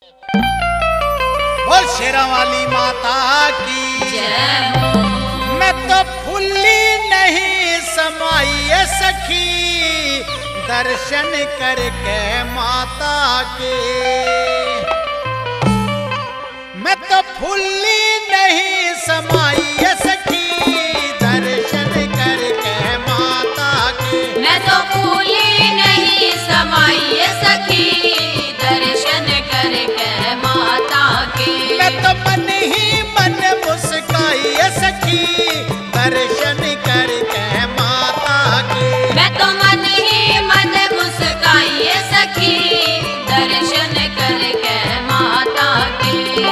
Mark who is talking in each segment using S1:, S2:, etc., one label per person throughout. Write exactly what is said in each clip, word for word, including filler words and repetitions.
S1: बोल शेरा वाली माता की जय हो। मैं तो फुल्ली नहीं समाई सखी, दर्शन करके माता के। मैं तो फुल्ली नहीं समाई सखी, दर्शन करके माता के।
S2: मैं तो फुल्ली नहीं समाई सखी, दर्शन करके माता के।
S1: मैं तो मन ही मन मुस्काई सखी, दर्शन करके माता के।
S2: मैं तो मन ही मन मुस्काई सखी, दर्शन करके माता के।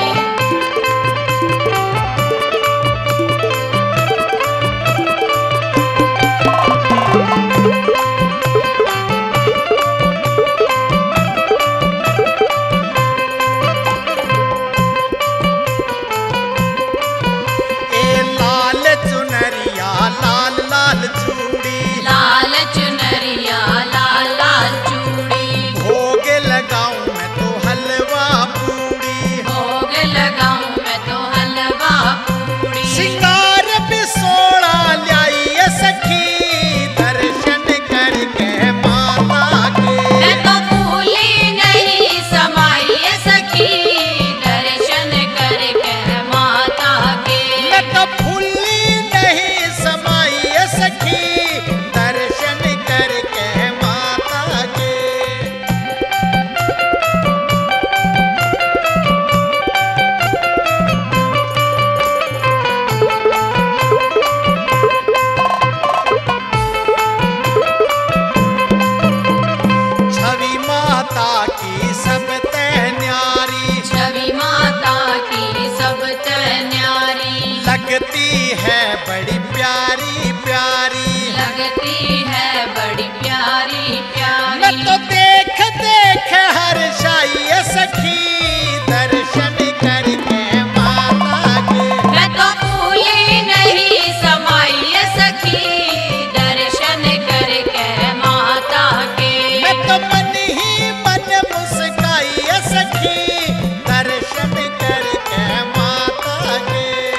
S1: लगती है बड़ी प्यारी प्यारी,
S2: लगती है बड़ी प्यारी प्यारी।
S1: मैं तो देख देख हर्षाई सखी, दर्शन करके माता के।
S2: मैं तो फूली नहीं समाई सखी, दर्शन करके माता के।
S1: मैं तो मन ही मन मुस्काई सखी, दर्शन करके माता के।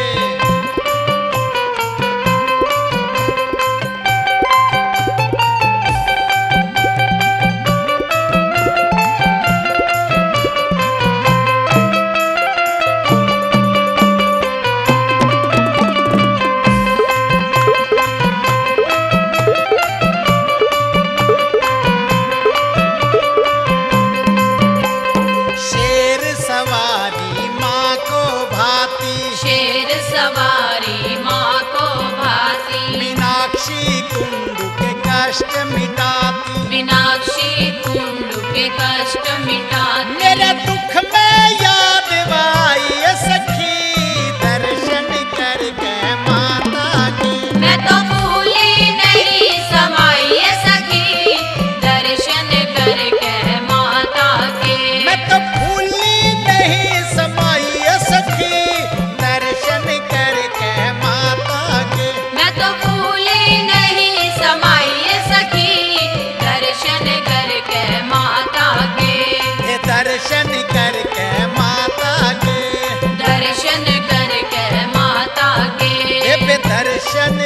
S2: शेर सवारी माँ को भाती,
S1: मीनाक्षी कुंड के कष्ट मिटाती।
S2: मीनाक्षी कुंड के कष्ट मिटाती।
S1: मेरे दुख में याद आई सखी, दर्शन करके माता की।
S2: मैं तो फूली नहीं समाई सखी, दर्शन करके माता के।
S1: मैं तो फूली नहीं समाई सखी, दर्शन करके माता के।
S2: मैं तो फूली नहीं समाई सखी, दर्शन करके माता के।
S1: ये दर्शन करके माता के,
S2: दर्शन करके माता के।
S1: ये दर्शन